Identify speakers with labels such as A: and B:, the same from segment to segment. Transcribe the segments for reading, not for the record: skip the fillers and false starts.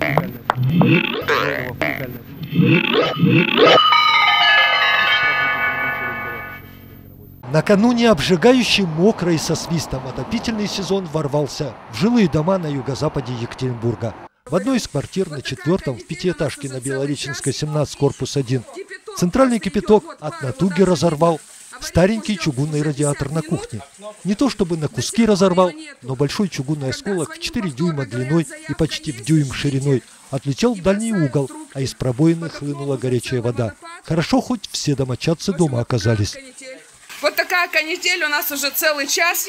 A: Накануне обжигающий, мокрый со свистом отопительный сезон ворвался в жилые дома на юго-западе Екатеринбурга. В одной из квартир на 4-м в пятиэтажке на Белореченской 17, корпус 1, центральный кипяток от натуги разорвал старенький чугунный радиатор на кухне. Не то чтобы на куски разорвал, но большой чугунный осколок в 4 дюйма длиной и почти в дюйм шириной отлетел в дальний угол, а из пробоины хлынула горячая вода. Хорошо, хоть все домочадцы дома оказались.
B: Вот такая канитель у нас уже целый час.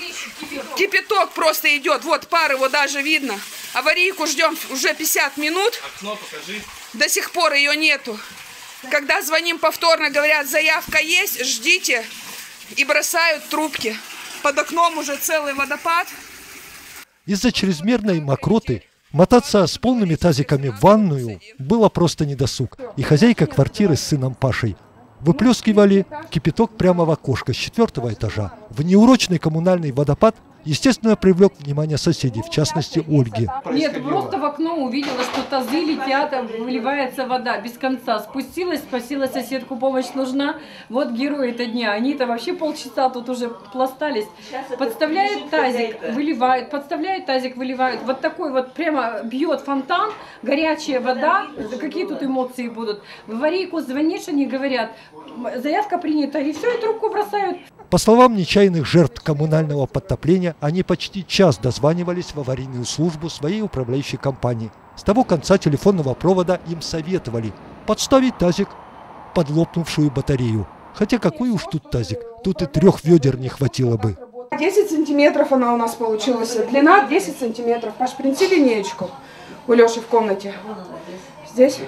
B: Кипяток просто идет. Вот пар его даже видно. Аварийку ждем уже 50 минут.
C: Окно покажи.
B: До сих пор ее нету. Когда звоним повторно, говорят, заявка есть, ждите. И бросают трубки. Под окном уже целый водопад.
A: Из-за чрезмерной мокроты мотаться с полными тазиками в ванную было просто недосуг. И хозяйка квартиры с сыном Пашей выплескивали кипяток прямо в окошко с 4-го этажа. В неурочный коммунальный водопад, естественно, привлек внимание соседей, в частности Ольги.
D: Нет, просто в окно увидела, что тазы летят, выливается вода без конца. Спустилась, спросила соседку, помощь нужна. Вот герои этого дня. Они-то вообще полчаса тут уже пластались. Подставляют тазик, выливают, подставляют тазик, выливают. Вот такой вот прямо бьет фонтан, горячая вода. Какие тут эмоции будут? В аварийку звонишь, они говорят, заявка принята, и все, и трубку бросают.
A: По словам нечаянных жертв коммунального подтопления, они почти час дозванивались в аварийную службу своей управляющей компании. С того конца телефонного провода им советовали подставить тазик под лопнувшую батарею. Хотя какой уж тут тазик, тут и 3 ведер не хватило бы.
B: 10 сантиметров она у нас получилась. Длина 10 сантиметров. Паш, принеси линеечку у Леши в комнате. Здесь.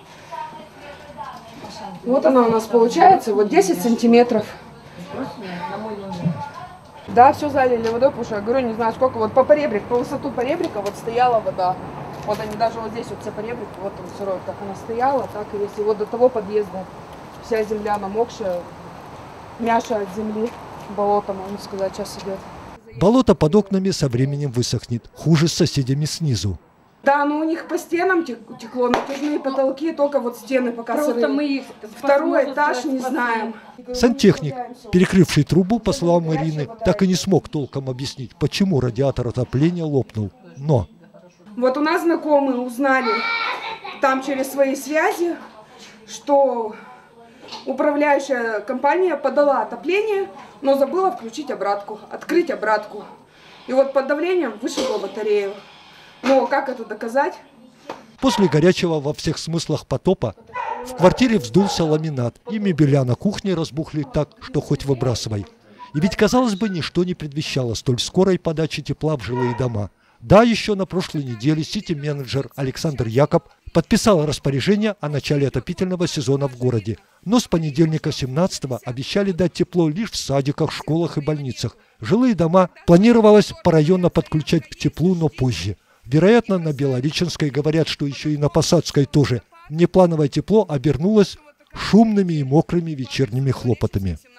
B: Вот она у нас получается, вот 10 сантиметров. Да, все залили водой, потому что я говорю, не знаю сколько, вот по поребрику, по высоту поребрика вот стояла вода. Вот они даже вот здесь вот все поребрик, вот он сырой, как она стояла, так и есть. И вот до того подъезда вся земля намокшая, мяша от земли, болото, можно сказать, сейчас идет.
A: Болото под окнами со временем высохнет, хуже с соседями снизу.
B: Да, но у них по стенам текло, натяжные потолки, только вот стены пока сырые.
D: Мы их
B: 2-й этаж не знаем.
A: Сантехник, перекрывший трубу, по словам Ирины, так и не смог толком объяснить, почему радиатор отопления лопнул. Но
B: вот у нас знакомые узнали там через свои связи, что управляющая компания подала отопление, но забыла включить обратку, открыть обратку. И вот под давлением вышибла батарею. Но как это доказать?
A: После горячего во всех смыслах потопа в квартире вздулся ламинат, и мебеля на кухне разбухли так, что хоть выбрасывай. И ведь, казалось бы, ничто не предвещало столь скорой подачи тепла в жилые дома. Да, еще на прошлой неделе сити-менеджер Александр Якоб подписал распоряжение о начале отопительного сезона в городе. Но с понедельника 17-го обещали дать тепло лишь в садиках, школах и больницах. Жилые дома планировалось порайонно подключать к теплу, но позже. Вероятно, на Белореченской говорят, что еще и на Посадской тоже. Внеплановое тепло обернулось шумными и мокрыми вечерними хлопотами.